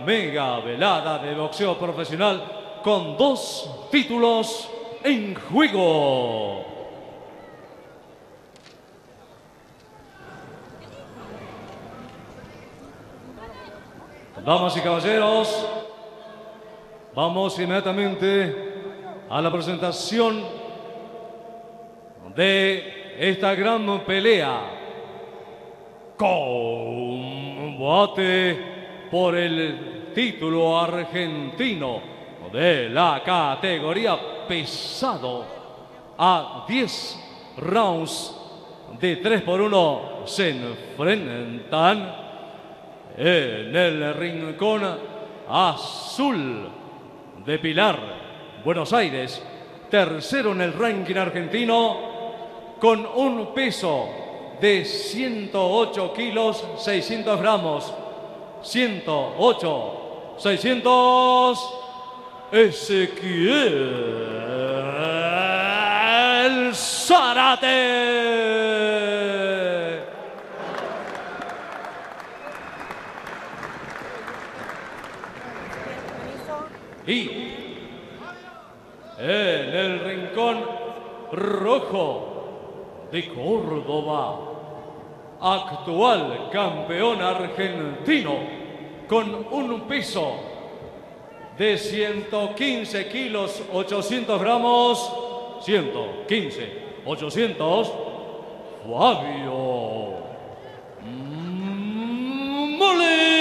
mega velada de boxeo profesional con 2 títulos en juego. Damas y caballeros, vamos inmediatamente a la presentación de esta gran pelea. Combate por el título argentino de la categoría pesado a 10 rounds de 3 por 1 se enfrentan en el rincón azul de Pilar, Buenos Aires, tercero en el ranking argentino con un peso de 108 kilos 600 gramos. 108, 600, Ezequiel Zárate. Y en el rincón rojo de Córdoba, actual campeón argentino con un peso de 115 kilos 800 gramos, 115, 800, Fabio Moli.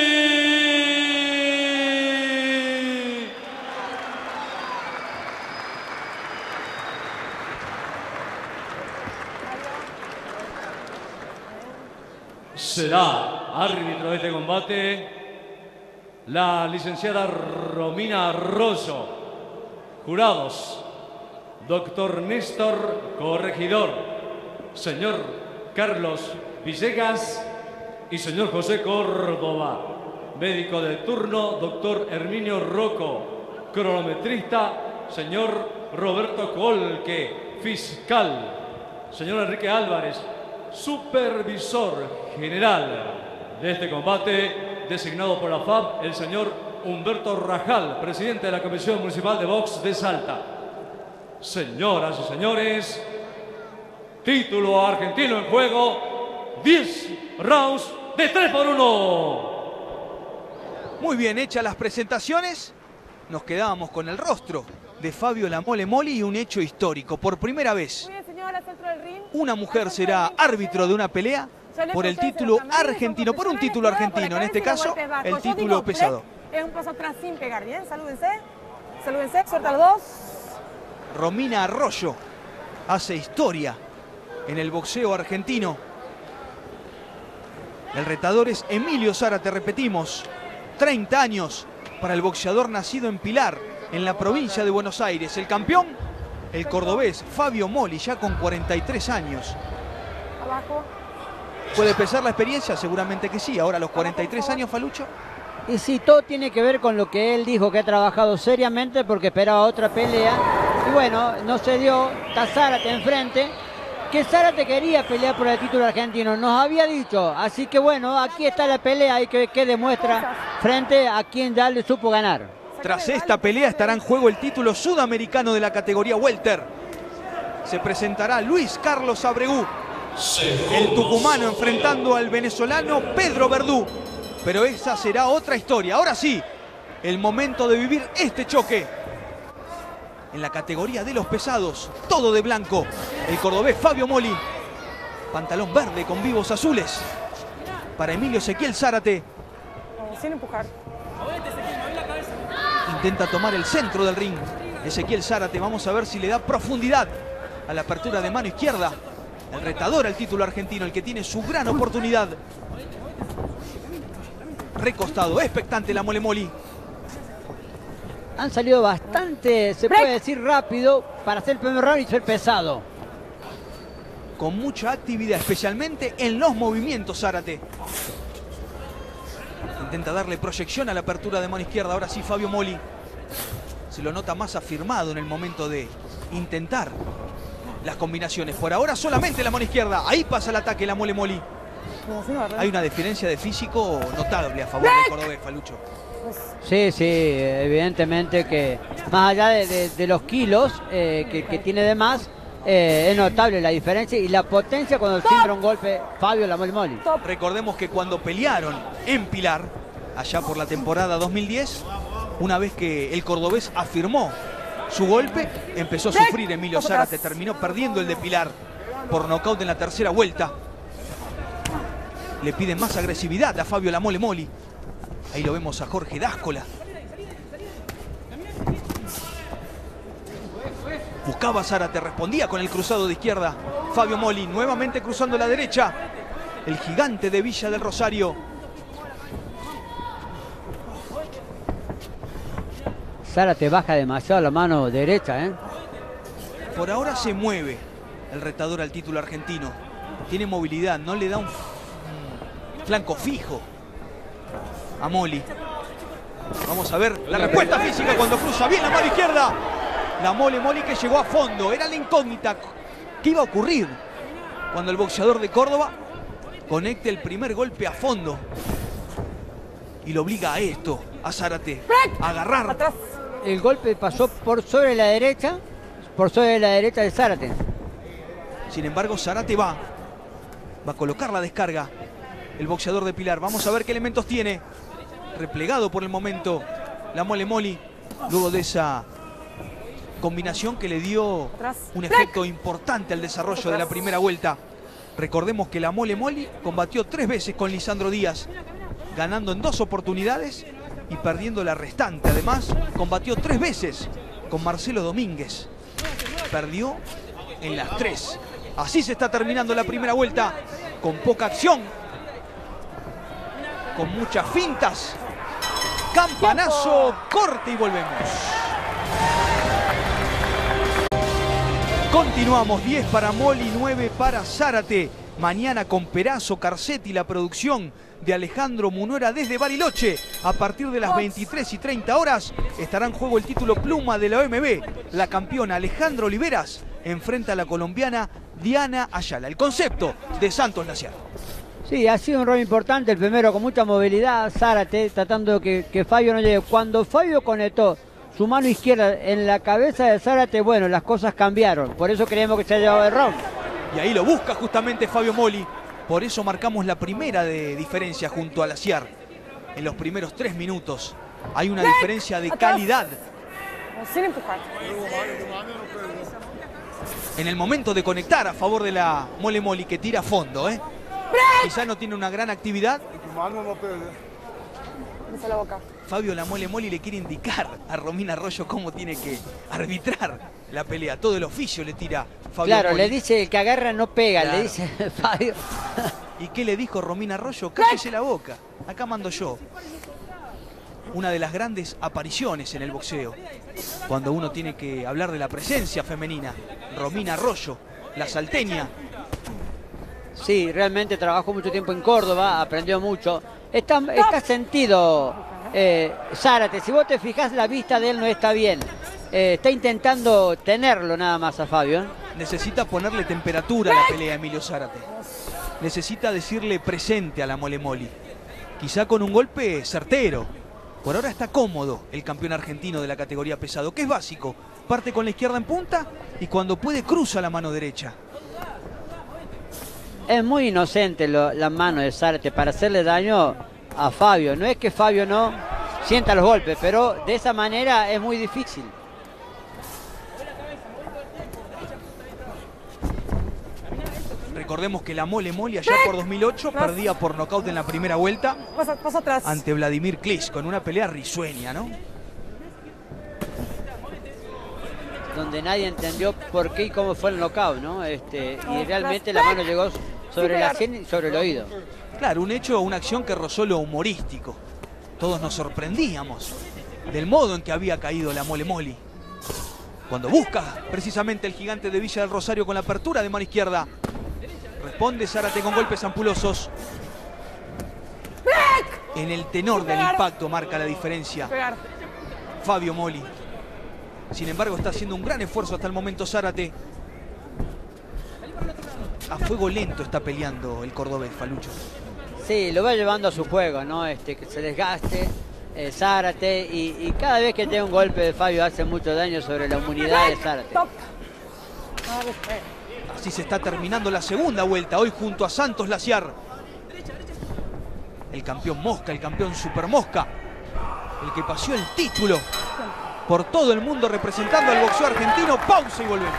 Será árbitro de este combate la licenciada Romina Arroyo. Jurados: doctor Néstor Corregidor, señor Carlos Villegas y señor José Córdoba. Médico de turno, doctor Herminio Rocco. Cronometrista, señor Roberto Colque. Fiscal, señor Enrique Álvarez. Supervisor general de este combate, designado por la FAB, el señor Humberto Rajal, presidente de la Comisión Municipal de Box de Salta. Señoras y señores, título argentino en juego, 10 rounds de 3 por 1. Muy bien hechas las presentaciones, nos quedábamos con el rostro de Fabio La Mole Moli y un hecho histórico. Por primera vez, una mujer será árbitro de una pelea por el título argentino, por un título argentino, en este caso, el título pesado. Un paso atrás sin pegar, bien, salúdense. Salúdense, suelta los dos. Romina Arroyo hace historia en el boxeo argentino. El retador es Emilio Zárate, repetimos, 30 años para el boxeador nacido en Pilar, en la provincia de Buenos Aires. El campeón, el cordobés Fabio Moli, ya con 43 años. Abajo. ¿Puede pesar la experiencia? Seguramente que sí. Ahora, a los 43 años, Falucho. Y sí, todo tiene que ver con lo que él dijo, que ha trabajado seriamente porque esperaba otra pelea. Y bueno, no se dio, está Zárate enfrente, que Zárate quería pelear por el título argentino, nos había dicho. Así que bueno, aquí está la pelea y que demuestra frente a quien ya le supo ganar. Tras esta pelea estará en juego el título sudamericano de la categoría welter. Se presentará Luis Carlos Abregú, el tucumano, enfrentando al venezolano Pedro Verdú. Pero esa será otra historia. Ahora sí, el momento de vivir este choque. En la categoría de los pesados, todo de blanco, el cordobés Fabio Moli. Pantalón verde con vivos azules. Para Emilio Ezequiel Zárate. Sin empujar. Intenta tomar el centro del ring. Ezequiel Zárate, vamos a ver si le da profundidad a la apertura de mano izquierda. El retador al título argentino, el que tiene su gran oportunidad. Recostado, expectante la Mole Moli. Han salido bastante, se puede decir, rápido para hacer el primer round y ser pesado. Con mucha actividad, especialmente en los movimientos, Zárate. Intenta darle proyección a la apertura de mano izquierda. Ahora sí, Fabio Moli se lo nota más afirmado en el momento de intentar las combinaciones. Por ahora solamente la mano izquierda. Ahí pasa el ataque la Mole Moli. Hay una diferencia de físico notable a favor del cordobés, Falucho. Sí, evidentemente que más allá de los kilos que tiene de más, es notable la diferencia y la potencia cuando siembra un golpe Fabio La Mole Moli. Recordemos que cuando pelearon en Pilar, allá por la temporada 2010, una vez que el cordobés afirmó su golpe, empezó a sufrir Emilio Zárate, terminó perdiendo el de Pilar por nocaut en la tercera vuelta. Le piden más agresividad a Fabio La Mole Moli. Ahí lo vemos a Jorge Dáscola. Buscaba Zárate, respondía con el cruzado de izquierda. Fabio Moli nuevamente cruzando la derecha. El gigante de Villa del Rosario. Zárate baja demasiado la mano derecha, ¿eh? Por ahora se mueve el retador al título argentino. Tiene movilidad, no le da un flanco fijo a Moli. Vamos a ver la respuesta física cuando cruza bien la mano izquierda. La Mole Moli que llegó a fondo. Era la incógnita. ¿Qué iba a ocurrir cuando el boxeador de Córdoba conecte el primer golpe a fondo? Y lo obliga a esto, a Zárate, a agarrar. El golpe pasó por sobre la derecha de Zárate. Sin embargo, Zárate va a colocar la descarga. El boxeador de Pilar. Vamos a ver qué elementos tiene. Replegado por el momento La Mole Moli. Luego de esa combinación que le dio un efecto importante al desarrollo de la primera vuelta. Recordemos que La Mole Moli combatió 3 veces con Lisandro Díaz, ganando en 2 oportunidades y perdiendo la restante. Además, combatió 3 veces con Marcelo Domínguez. Perdió en las 3. Así se está terminando la primera vuelta, con poca acción, con muchas fintas. Campanazo, corte y volvemos. Continuamos, 10 para Moli, 9 para Zárate. Mañana con Perazo, Carcetti, la producción de Alejandro Munuera desde Bariloche. A partir de las 23:30 horas estará en juego el título pluma de la OMB. La campeona Alejandra Oliveras enfrenta a la colombiana Diana Ayala. El concepto de Santos Laciar. Sí, ha sido un rol importante, el primero con mucha movilidad, Zárate tratando de que Fabio no llegue. Cuando Fabio conectó su mano izquierda en la cabeza de Zárate, bueno, las cosas cambiaron. Por eso creemos que se ha llevado el round. Y ahí lo busca justamente Fabio Moli. Por eso marcamos la primera de diferencia junto a Laciar. En los primeros 3 minutos hay una diferencia de calidad. Sin empujar. En el momento de conectar a favor de la Mole Moli, que tira a fondo, quizá no tiene una gran actividad. La boca. Fabio La Mole Moli le quiere indicar a Romina Arroyo cómo tiene que arbitrar la pelea. Todo el oficio le tira Fabio Claro, Moli. le dice el que agarra no pega, Claro. le dice Fabio. ¿Y qué le dijo Romina Arroyo? Cállese la boca, acá mando yo. Una de las grandes apariciones en el boxeo. Cuando uno tiene que hablar de la presencia femenina. Romina Arroyo, la salteña. Sí, realmente trabajó mucho tiempo en Córdoba, aprendió mucho. Está sentido Zárate. Si vos te fijás, la vista de él no está bien. Está intentando tenerlo nada más a Fabio. Necesita ponerle temperatura a la pelea a Emilio Zárate. Necesita decirle presente a la Mole Moli. Quizá con un golpe certero. Por ahora está cómodo el campeón argentino de la categoría pesado, que es básico. Parte con la izquierda en punta y cuando puede cruza la mano derecha. Es muy inocente la mano de Zárate para hacerle daño a Fabio. No es que Fabio no sienta los golpes, pero de esa manera es muy difícil. Recordemos que la Mole Moli allá por 2008 perdía por nocaut en la primera vuelta Paso atrás. ante Vladimir Klitsch, con una pelea risueña, ¿no? Donde nadie entendió por qué y cómo fue el knockout, ¿no? Y realmente la mano llegó sobre la sien y sobre el oído. Claro, un hecho, una acción que rozó lo humorístico. Todos nos sorprendíamos del modo en que había caído la Mole Moli. Cuando busca precisamente el gigante de Villa del Rosario con la apertura de mano izquierda. Responde Zárate con golpes ampulosos. En el tenor del impacto marca la diferencia Pegar. Fabio Moli. Sin embargo, está haciendo un gran esfuerzo hasta el momento Zárate. A fuego lento está peleando el cordobés, Falucho. Sí, lo va llevando a su juego, ¿no? Que se desgaste Zárate y cada vez que tiene un golpe de Fabio hace mucho daño sobre la inmunidad de Zárate. Así se está terminando la segunda vuelta, hoy junto a Santos Laciar. El campeón Mosca, el campeón Super Mosca, el que paseó el título por todo el mundo representando al boxeo argentino. Pausa y volvemos.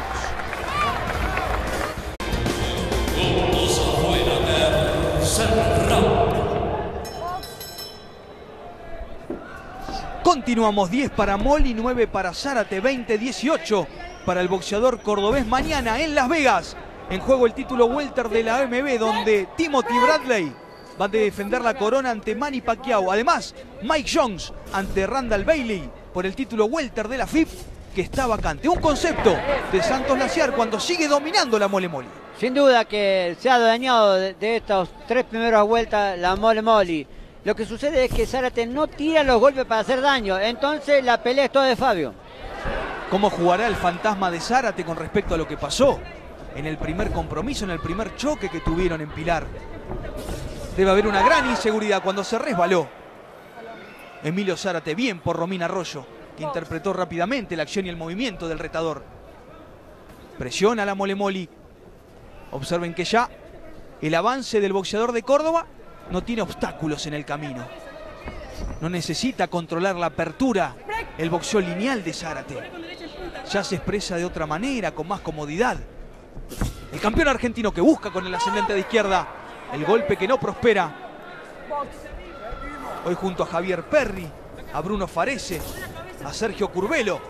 Continuamos, 10 para Molly, 9 para Zárate, 20-18 para el boxeador cordobés. Mañana en Las Vegas, en juego el título welter de la AMB, donde Timothy Bradley va a defender la corona ante Manny Pacquiao. Además, Mike Jones ante Randall Bailey por el título welter de la FIP, que está vacante. Un concepto de Santos Laciar cuando sigue dominando la Mole Moli. Sin duda que se ha dañado de estas 3 primeras vueltas la Mole Moli. Lo que sucede es que Zárate no tira los golpes para hacer daño. Entonces la pelea es toda de Fabio. ¿Cómo jugará el fantasma de Zárate con respecto a lo que pasó en el primer compromiso, en el primer choque que tuvieron en Pilar? Debe haber una gran inseguridad cuando se resbaló Emilio Zárate. Bien por Romina Arroyo, que interpretó rápidamente la acción y el movimiento del retador. Presiona la Mole Moli. Observen que ya el avance del boxeador de Córdoba no tiene obstáculos en el camino. No necesita controlar la apertura, el boxeo lineal de Zárate. Ya se expresa de otra manera, con más comodidad. El campeón argentino que busca con el ascendente de izquierda el golpe que no prospera. Hoy junto a Javier Perry, a Bruno Farese, a Sergio Curvelo.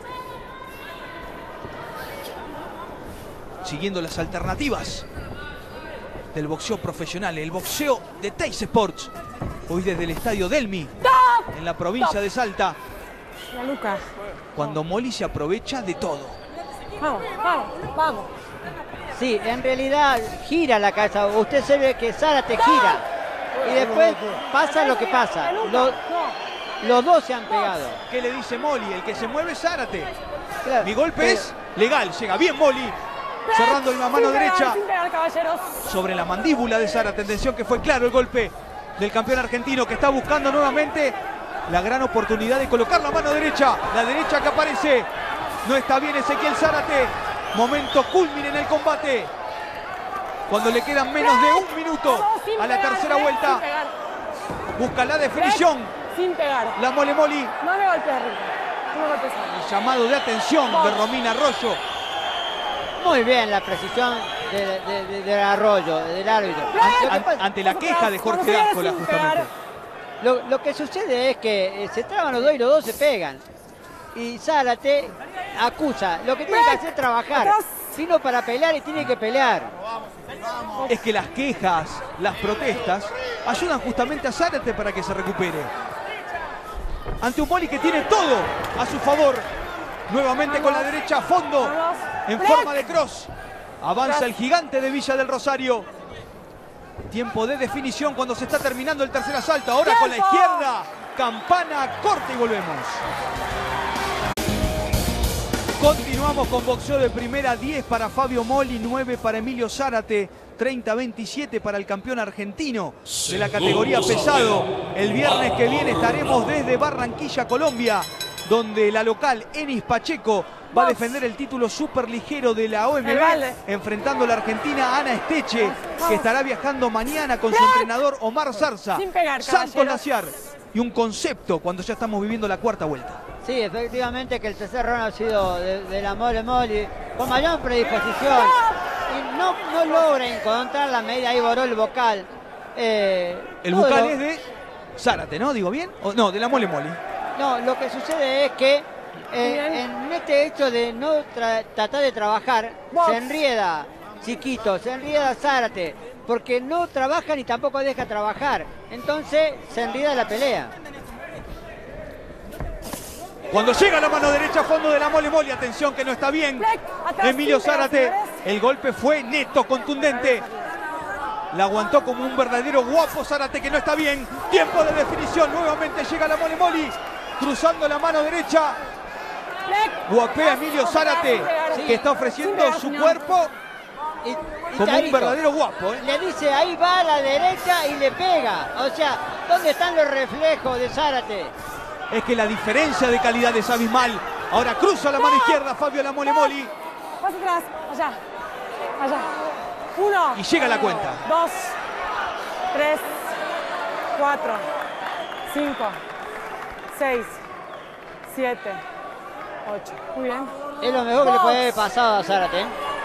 Siguiendo las alternativas del boxeo profesional, el boxeo de Teis Sports. Hoy desde el estadio Delmi, en la provincia de Salta. Cuando Molly se aprovecha de todo. Vamos, vamos, vamos. Sí, en realidad gira la cabeza. Usted se ve que Zárate gira. Y después pasa lo que pasa. Los dos se han pegado. ¿Qué le dice Molly? El que se mueve es Zárate. Claro, Mi golpe es legal. Llega bien Molly. Cerrando la mano derecha sobre la mandíbula de Zárate. Atención que fue claro el golpe del campeón argentino, que está buscando nuevamente la gran oportunidad de colocar la mano derecha. La derecha que aparece. No está bien Ezequiel Zárate. Momento culmine en el combate. Cuando le quedan menos de un minuto a la tercera vuelta. Busca la definición. Sin pegar. La Mole Moli. No me golpees, Rico. No me golpees. El llamado de atención de Romina Arroyo. Muy bien la precisión del Arroyo, del árbitro. Ante la queja de Jorge Dáscola, justamente. Lo que sucede es que se traban los dos y los dos se pegan. Y Zárate acusa. Lo que tiene que hacer es trabajar. Vino para pelear y tiene que pelear. Es que las quejas, las protestas, ayudan justamente a Zárate para que se recupere. Ante un Molly que tiene todo a su favor. Nuevamente con la derecha a fondo, en forma de cross. Avanza el gigante de Villa del Rosario. Tiempo de definición cuando se está terminando el tercer asalto. Ahora con la izquierda. Campana, corte y volvemos. Continuamos con boxeo de primera. 10 para Fabio Molly, 9 para Emilio Zárate, 30-27 para el campeón argentino de la categoría pesado. El viernes que viene estaremos desde Barranquilla, Colombia, donde la local Enis Pacheco va a defender el título superligero de la OMB, enfrentando a la argentina Ana Esteche, que estará viajando mañana con su entrenador Omar Zarza. Santos Laciar. Y un concepto cuando ya estamos viviendo la cuarta vuelta. Sí, efectivamente que el tercer round ha sido de la Mole Moli con mayor predisposición y no logra encontrar la medida. Ahí borró el vocal. El vocal es de Zárate, ¿no? ¿Digo bien? No, de la Mole Moli. No, lo que sucede es que en este hecho de no tratar de trabajar, se enrieda Chiquito, se enrieda Zárate, porque no trabaja ni tampoco deja trabajar. Entonces se enrieda la pelea. Cuando llega la mano derecha a fondo de la Mole Moli, atención que no está bien Emilio Zárate, el golpe fue neto, contundente. La aguantó como un verdadero guapo Zárate, que no está bien. Tiempo de definición, nuevamente llega la Mole Moli, cruzando la mano derecha. Guapea Emilio Zárate, que está ofreciendo su cuerpo Como un Tarito verdadero guapo, ¿eh? le dice, ahí va a la derecha y le pega. O sea, ¿dónde están los reflejos de Zárate? Es que la diferencia de calidad es abismal. Ahora cruza la mano izquierda Fabio La Mole Moli. Más atrás, allá. Allá. 1. Y llega la cuenta. 2, 3, 4, 5, 6, 7, 8. Muy bien. Es lo mejor que le puede haber pasado a Zárate, ¿eh?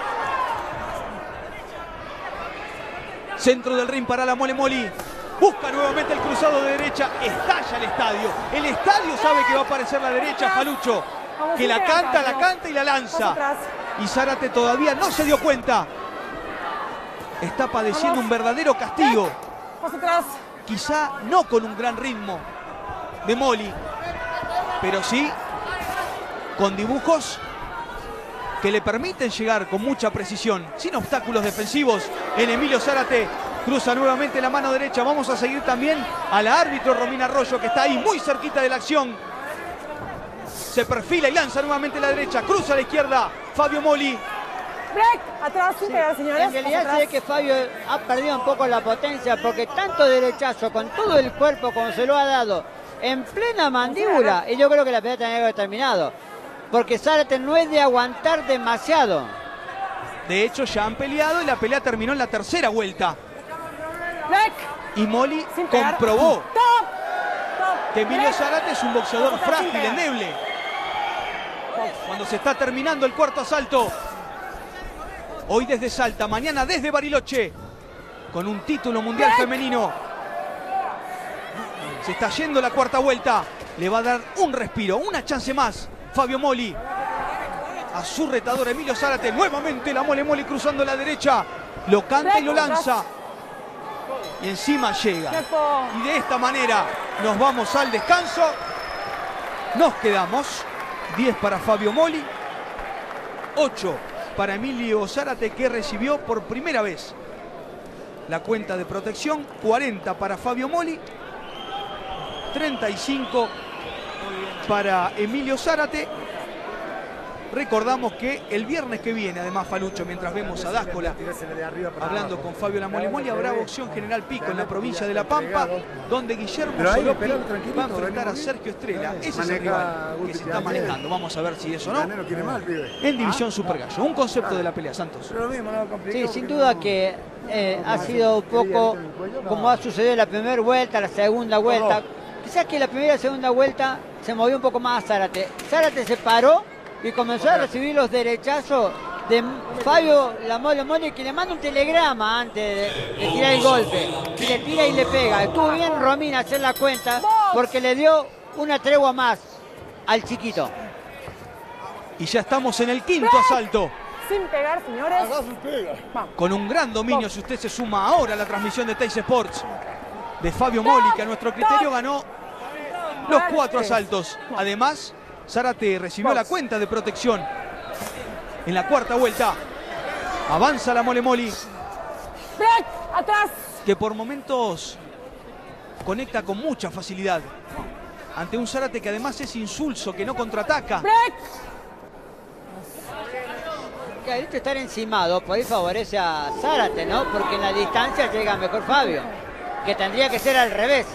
Centro del ring para La Mole Moli. Busca nuevamente el cruzado de derecha. Estalla el estadio. El estadio sabe que va a aparecer la derecha, Falucho. Que la canta y la lanza. Y Zárate todavía no se dio cuenta. Está padeciendo un verdadero castigo. Más atrás. Quizá no con un gran ritmo de Moli, pero sí con dibujos que le permiten llegar con mucha precisión, sin obstáculos defensivos. En Emilio Zárate cruza nuevamente la mano derecha. Vamos a seguir también a la árbitro Romina Arroyo, que está ahí muy cerquita de la acción. Se perfila y lanza nuevamente la derecha. Cruza a la izquierda Fabio Moli. Break. Atrás, sin pegar, señores. En realidad se ve que Fabio ha perdido un poco la potencia porque tanto derechazo con todo el cuerpo como se lo ha dado en plena mandíbula, y yo creo que la pelea tenía que haber terminado. Porque Zárate no es de aguantar demasiado. De hecho, ya han peleado y la pelea terminó en la tercera vuelta. Break. Y Moli Sin pegar. comprobó Top. que Emilio Zárate es un boxeador Top. frágil, Sin pegar. endeble. Cuando se está terminando el cuarto asalto. Hoy desde Salta, mañana desde Bariloche. Con un título mundial femenino. Se está yendo la cuarta vuelta. Le va a dar un respiro, una chance más. Fabio Moli. A su retador Emilio Zárate. Nuevamente La Mole Moli cruzando la derecha. Lo canta y lo lanza. Y encima llega. Y de esta manera nos vamos al descanso. Nos quedamos 10 para Fabio Moli, 8 para Emilio Zárate, que recibió por primera vez la cuenta de protección. 40 para Fabio Moli, 35 para Emilio Zárate. Recordamos que el viernes que viene, además, Falucho, mientras vemos a Dáscola hablando con Fabio La Mole Moli, habrá boxeo en General Pico en la provincia de La Pampa, donde Guillermo Solopi va a enfrentar a Sergio Estrella. Ese es el rival que se está manejando. Vamos a ver si eso no. En División Super Gallo. Un concepto de la pelea, Santos. Sí, sin duda que ha sido un poco como ha sucedido en la primera vuelta, la segunda vuelta. Quizás que la primera y segunda vuelta se movió un poco más Zárate. Zárate se paró y comenzó a recibir los derechazos de Fabio La Mole Moli, que le manda un telegrama antes de tirar el golpe. Y le tira y le pega. Estuvo bien Romina hacer la cuenta porque le dio una tregua más al chiquito. Y ya estamos en el quinto asalto. Sin pegar, señores. Con un gran dominio, si usted se suma ahora a la transmisión de Teis Sports, de Fabio Moli, que a nuestro criterio ganó los 4 asaltos. Además, Zárate recibió la cuenta de protección en la cuarta vuelta. Avanza La Mole Moli, Break. Atrás. que por momentos conecta con mucha facilidad ante un Zárate que además es insulso, que no contraataca. Break. Que el hecho de estar encimado por ahí favorece a Zárate, ¿no? Porque en la distancia llega mejor Fabio, que tendría que ser al revés.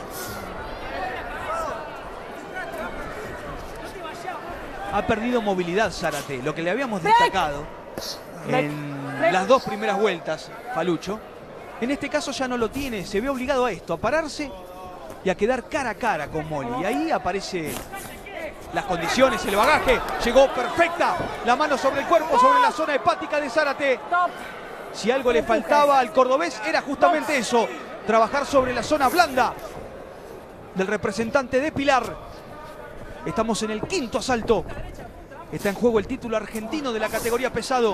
Ha perdido movilidad Zárate, lo que le habíamos destacado en las 2 primeras vueltas, Falucho. En este caso ya no lo tiene, se ve obligado a esto, a pararse y a quedar cara a cara con Moli. Y ahí aparecen las condiciones, el bagaje. Llegó perfecta, la mano sobre el cuerpo, sobre la zona hepática de Zárate. Si algo le faltaba al cordobés era justamente eso, trabajar sobre la zona blanda del representante de Pilar. Estamos en el quinto asalto. Está en juego el título argentino de la categoría pesado.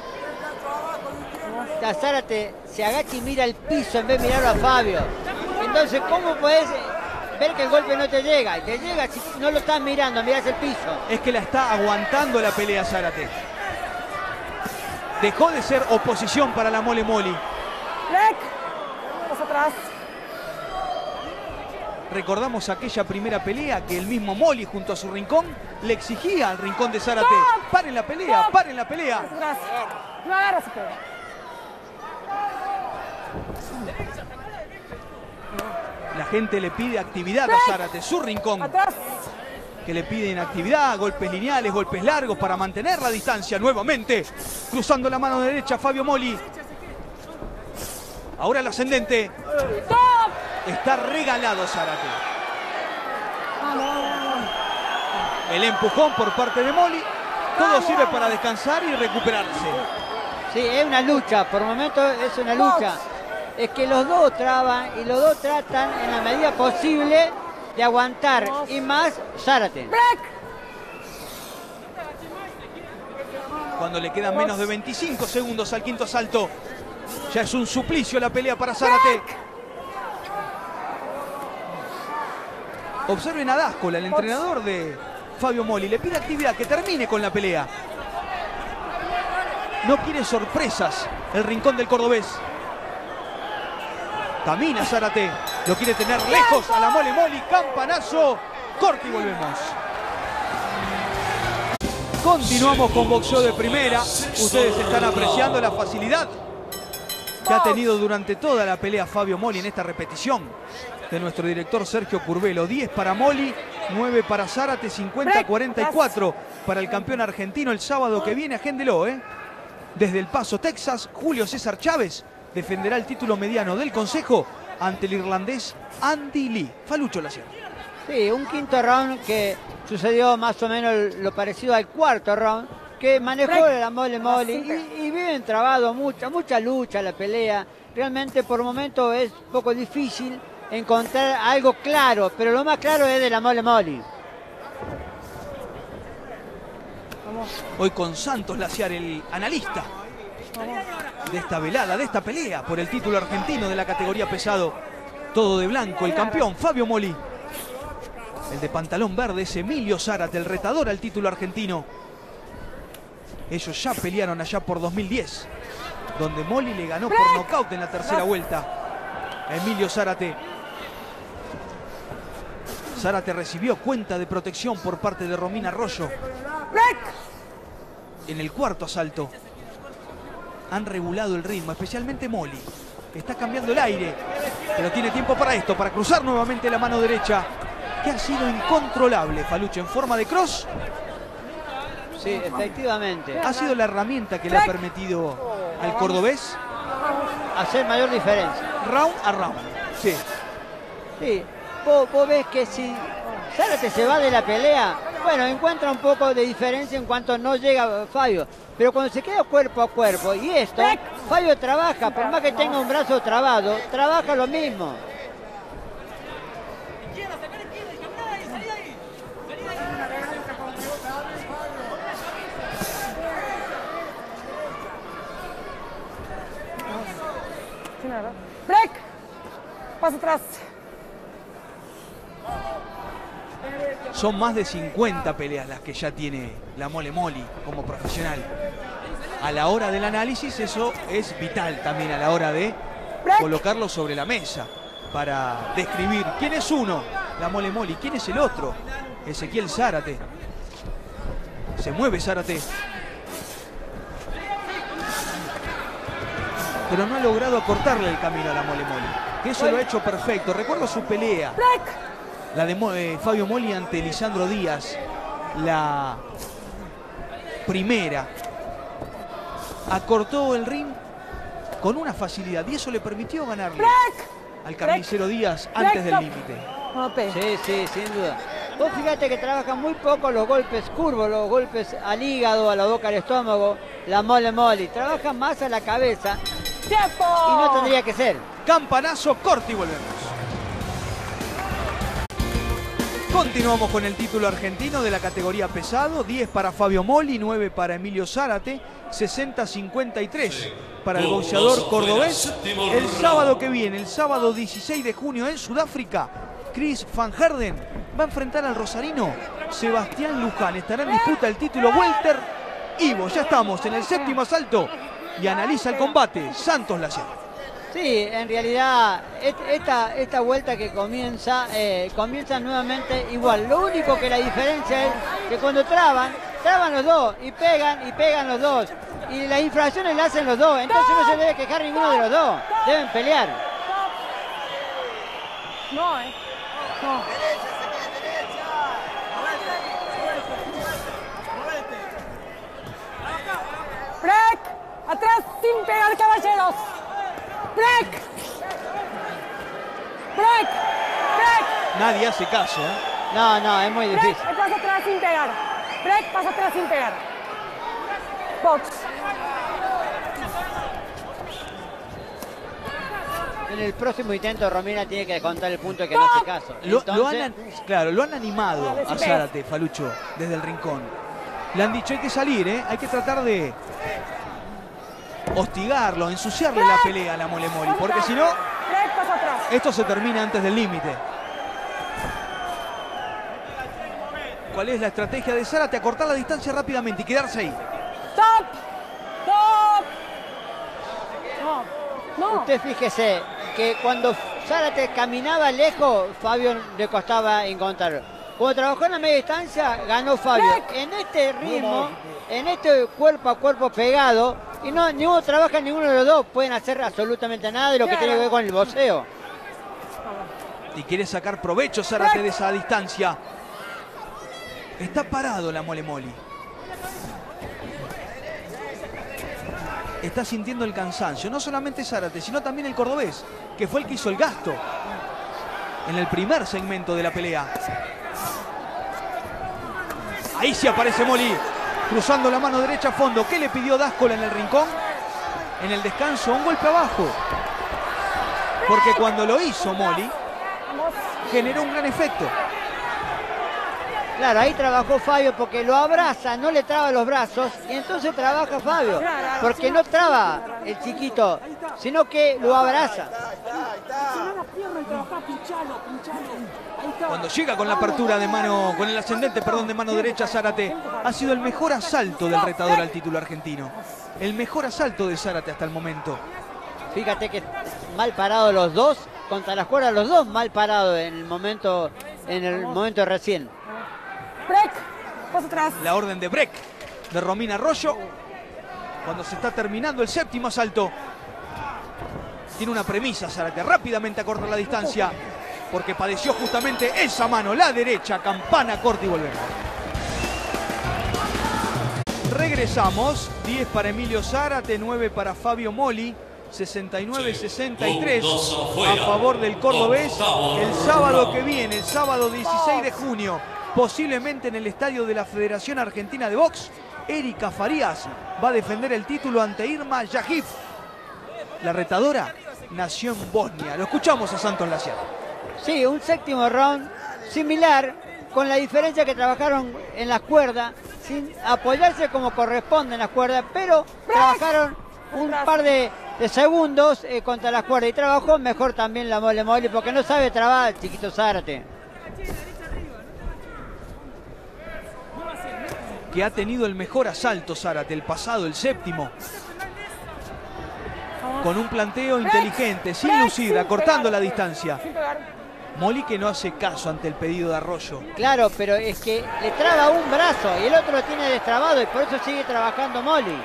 Zárate se agacha y mira el piso en vez de mirarlo a Fabio. Entonces, ¿cómo puedes ver que el golpe no te llega? Y te llega si no lo estás mirando, mirás el piso. Es que la está aguantando la pelea Zárate. Dejó de ser oposición para La Mole Moli. Break. Más atrás. Recordamos aquella primera pelea que el mismo Moli junto a su rincón le exigía al rincón de Zárate. Paren la pelea, paren la pelea. Atrás. No agarras y pega. gente le pide actividad a Zárate, su rincón. Atrás. Que le piden actividad, golpes lineales, golpes largos para mantener la distancia. Nuevamente, cruzando la mano derecha, Fabio Moli. Ahora el ascendente. Está regalado Zárate. El empujón por parte de Moli. Todo sirve para descansar y recuperarse. Sí, es una lucha, por momentos es una lucha. Es que los dos traban y los dos tratan en la medida posible de aguantar. Y más Zárate. Cuando le quedan menos de 25 segundos al quinto asalto. Ya es un suplicio la pelea para Zárate. Observen a Dáscola, el entrenador de Fabio Moli. Le pide actividad, que termine con la pelea. No quiere sorpresas el rincón del cordobés. Camina Zárate. Lo quiere tener lejos a la Mole Moli. Campanazo. Corte y volvemos. Continuamos con boxeo de primera. Ustedes están apreciando la facilidad que ha tenido durante toda la pelea Fabio Moli en esta repetición de nuestro director Sergio Curvelo. 10 para Moli, 9 para Zárate, 50-44 para el campeón argentino el sábado que viene. Agéndelo, Desde El Paso, Texas, Julio César Chávez defenderá el título mediano del Consejo ante el irlandés Andy Lee. Falucho la cierra. Sí, un quinto round que sucedió más o menos lo parecido al cuarto round, que manejó la Mole Moli y viven trabado mucha lucha la pelea. Realmente por momentos es un poco difícil encontrar algo claro, pero lo más claro es de la Mole Moli. Hoy con Santos Laciar, el analista de esta velada, de esta pelea por el título argentino de la categoría pesado. Todo de blanco, el campeón Fabio Moli. El de pantalón verde es Emilio Zárate, el retador al título argentino. Ellos ya pelearon allá por 2010, donde Moli le ganó por nocaut en la tercera vuelta a Emilio Zárate. Zárate recibió cuenta de protección por parte de Romina Arroyo. En el cuarto asalto han regulado el ritmo, especialmente Moli. Está cambiando el aire, pero tiene tiempo para esto, para cruzar nuevamente la mano derecha, que ha sido incontrolable. Falucho en forma de cross. Sí, efectivamente. Ha sido la herramienta que le ha permitido al cordobés hacer mayor diferencia. Round a round. Sí. Sí. Vos ves que si Zárate se va de la pelea, bueno, encuentra un poco de diferencia en cuanto no llega Fabio. Pero cuando se queda cuerpo a cuerpo, y esto, Fabio trabaja, por más que tenga un brazo trabado, trabaja lo mismo. Break. Paso atrás. Son más de 50 peleas las que ya tiene la Mole Moli como profesional. A la hora del análisis eso es vital también a la hora de colocarlo sobre la mesa para describir quién es uno, la Mole Moli, quién es el otro, Ezequiel Zárate. Se mueve Zárate. Pero no ha logrado acortarle el camino a la Mole Moli, que eso lo ha hecho perfecto. Recuerdo su pelea, la de Fabio Moli ante Lisandro Díaz, la primera. Acortó el ring con una facilidad y eso le permitió ganarle al carnicero Díaz antes del límite. Sí, sin duda. Vos fíjate que trabaja muy poco los golpes curvos, los golpes al hígado, a la boca, al estómago, la Mole Moli. Trabaja más a la cabeza. ¡Tiempo! Y no tendría que ser. Campanazo, corte y volvemos. Continuamos con el título argentino de la categoría pesado. 10 para Fabio Moli, 9 para Emilio Zárate, 60-53 para el boxeador cordobés. El sábado que viene, el sábado 16 de junio en Sudáfrica, Chris Van Herden va a enfrentar al rosarino Sebastián Luján. Estará en disputa el título welter. Ivo, ya estamos en el séptimo asalto y analiza el combate Santos Laciar. Sí, en realidad esta vuelta que comienza nuevamente igual. Lo único que la diferencia es que cuando traban los dos y pegan los dos. Y las infracciones las hacen los dos. Entonces no se debe quejar ninguno de los dos. Deben pelear. No, No. Break. Atrás sin pegar, caballeros. Break. Break. Break. Nadie hace caso, ¿eh? No, es muy difícil. Break, pasa atrás sin pegar. Break, pasa atrás sin pegar. Box. En el próximo intento Romina tiene que contar el punto que no hace caso. Lo han animado a Zárate, Falucho, desde el rincón. Le han dicho hay que salir, ¿eh? Hay que tratar de hostigarlo, ensuciarle la pelea a la Mole Moli, porque si no, esto se termina antes del límite. ¿Cuál es la estrategia de Zárate? Acortar la distancia rápidamente y quedarse ahí. ¡Stop! ¡Stop! No. Usted fíjese que cuando Zárate caminaba lejos, Fabio le costaba encontrarlo. Cuando trabajó en la media distancia, ganó Fabio. En este ritmo, en este cuerpo a cuerpo pegado, y no, ninguno trabaja, ninguno de los dos pueden hacer absolutamente nada de lo que tiene que ver con el boxeo. Y quiere sacar provecho Zárate de esa distancia. Está parado la Mole Moli. Está sintiendo el cansancio. No solamente Zárate, sino también el cordobés, que fue el que hizo el gasto en el primer segmento de la pelea. Ahí sí aparece Moli, cruzando la mano derecha a fondo. ¿Qué le pidió Dáscola en el rincón? En el descanso, un golpe abajo. Porque cuando lo hizo Moli, generó un gran efecto. Claro, ahí trabajó Fabio porque lo abraza, no le traba los brazos y entonces trabaja Fabio. Porque no traba el chiquito, sino que lo abraza. Cuando llega con la apertura de mano, con el ascendente, perdón, de mano derecha, Zárate, ha sido el mejor asalto del retador al título argentino. El mejor asalto de Zárate hasta el momento. Fíjate que mal parados los dos, contra las cuerdas los dos mal parados en el momento recién. Break, paso atrás. La orden de break de Romina Arroyo. Cuando se está terminando el séptimo asalto. Tiene una premisa Zárate, rápidamente acorta la distancia. Porque padeció justamente esa mano, la derecha, campana corta y volvemos. Regresamos, 10 para Emilio Zárate, 9 para Fabio Moli. 69-63 a favor del cordobés. El sábado que viene, el sábado 16 de junio, posiblemente en el estadio de la Federación Argentina de Box, Erika Farías va a defender el título ante Irma Yajiv. La retadora nació en Bosnia. Lo escuchamos a Santos Laciar. Sí, un séptimo round similar, con la diferencia que trabajaron en las cuerdas, sin apoyarse como corresponde en las cuerdas, pero trabajaron un par de segundos contra las cuerdas y trabajó mejor también la Mole Moli porque no sabe trabar el chiquito Zárate. Que ha tenido el mejor asalto Zárate, el pasado, el séptimo. Con un planteo inteligente, sin lucir, acortando la distancia. Moli que no hace caso ante el pedido de Arroyo. Claro, pero es que le traba un brazo y el otro lo tiene destrabado y por eso sigue trabajando Moli.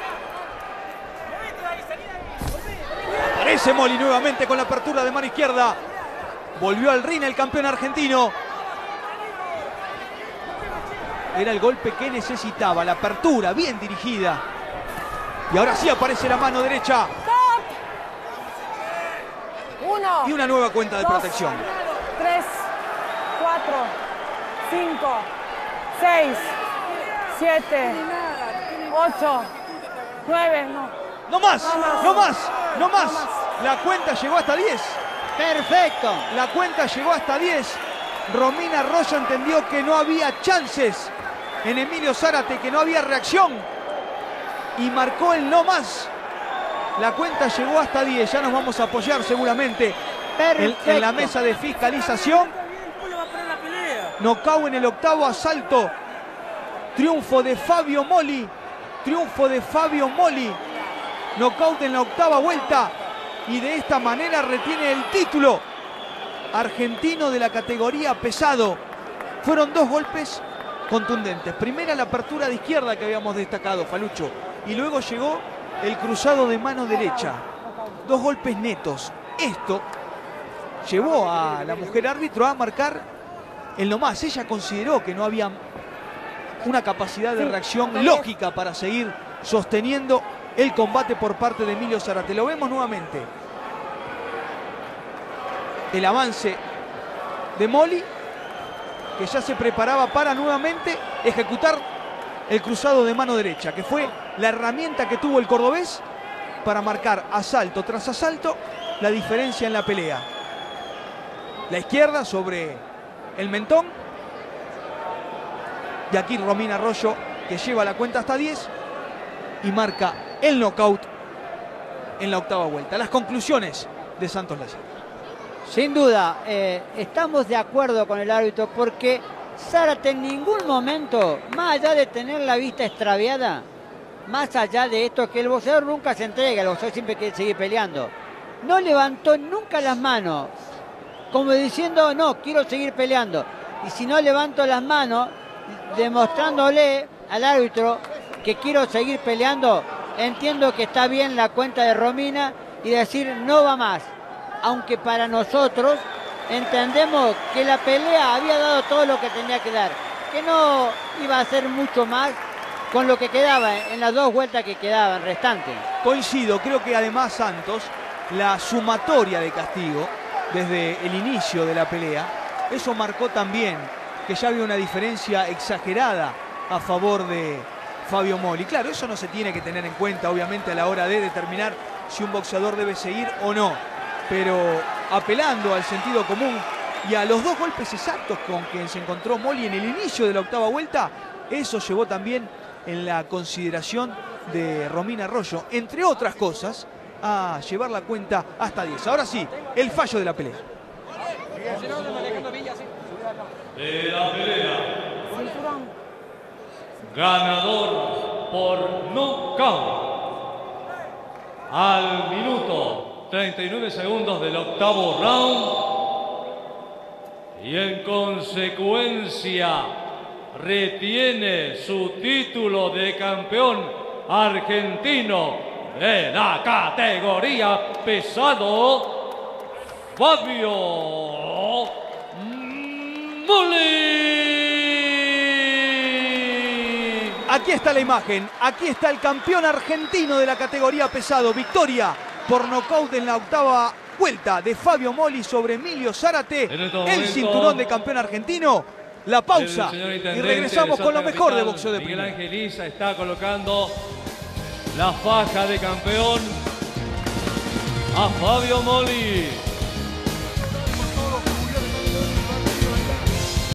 Aparece Moli nuevamente con la apertura de mano izquierda. Volvió al ring el campeón argentino. Era el golpe que necesitaba, la apertura bien dirigida. Y ahora sí aparece la mano derecha. Uno. Y una nueva cuenta de protección. 3, 4, 5, 6, 7, 8, 9, No más, no más, no más. La cuenta llegó hasta 10. Perfecto. La cuenta llegó hasta 10. Romina Arroyo entendió que no había chances en Emilio Zárate, que no había reacción. Y marcó el no más. La cuenta llegó hasta 10. Ya nos vamos a apoyar seguramente en la mesa de fiscalización. Nocaut en el octavo asalto. Triunfo de Fabio Moli. Triunfo de Fabio Moli. Nocaut en la octava vuelta. Y de esta manera retiene el título argentino de la categoría pesado. Fueron dos golpes contundentes. Primera la apertura de izquierda que habíamos destacado, Falucho. Y luego llegó el cruzado de mano derecha. Dos golpes netos. Esto llevó a la mujer árbitro a marcar el no más. Ella consideró que no había una capacidad de reacción lógica para seguir sosteniendo el combate por parte de Emilio Zárate. Lo vemos nuevamente. El avance de Molly, que ya se preparaba para nuevamente ejecutar el cruzado de mano derecha, que fue la herramienta que tuvo el cordobés para marcar asalto tras asalto la diferencia en la pelea. La izquierda sobre el mentón. Y aquí Romina Arroyo, que lleva la cuenta hasta 10 y marca el knockout en la octava vuelta. Las conclusiones de Santos Lázaro. Sin duda, estamos de acuerdo con el árbitro porque Zárate en ningún momento, más allá de tener la vista extraviada, más allá de esto, que el boxeador nunca se entrega, el boxeador siempre quiere seguir peleando, no levantó nunca las manos, como diciendo, no, quiero seguir peleando. Y si no levanto las manos, demostrándole al árbitro que quiero seguir peleando, entiendo que está bien la cuenta de Romina y decir no va más. Aunque para nosotros entendemos que la pelea había dado todo lo que tenía que dar, que no iba a hacer mucho más con lo que quedaba en las 2 vueltas que quedaban restantes. Coincido, creo que además Santos, la sumatoria de castigo desde el inicio de la pelea, eso marcó también que ya había una diferencia exagerada a favor de Fabio Molly. Claro, eso no se tiene que tener en cuenta obviamente a la hora de determinar si un boxeador debe seguir o no, pero apelando al sentido común y a los 2 golpes exactos con que se encontró Molly en el inicio de la octava vuelta, eso llevó también en la consideración de Romina Arroyo, entre otras cosas, a llevar la cuenta hasta 10. Ahora sí, el fallo de la pelea. De la pelea, ganador por nocaut al minuto 39 segundos del octavo round y en consecuencia retiene su título de campeón argentino de la categoría pesado, Fabio Molly. Aquí está la imagen, aquí está el campeón argentino de la categoría pesado. Victoria por nocaut en la octava vuelta de Fabio Molly sobre Emilio Zárate, el cinturón de campeón argentino. La pausa y regresamos con lo mejor de boxeo de primera. Miguel Ángel Isa está colocando la faja de campeón a Fabio Molly.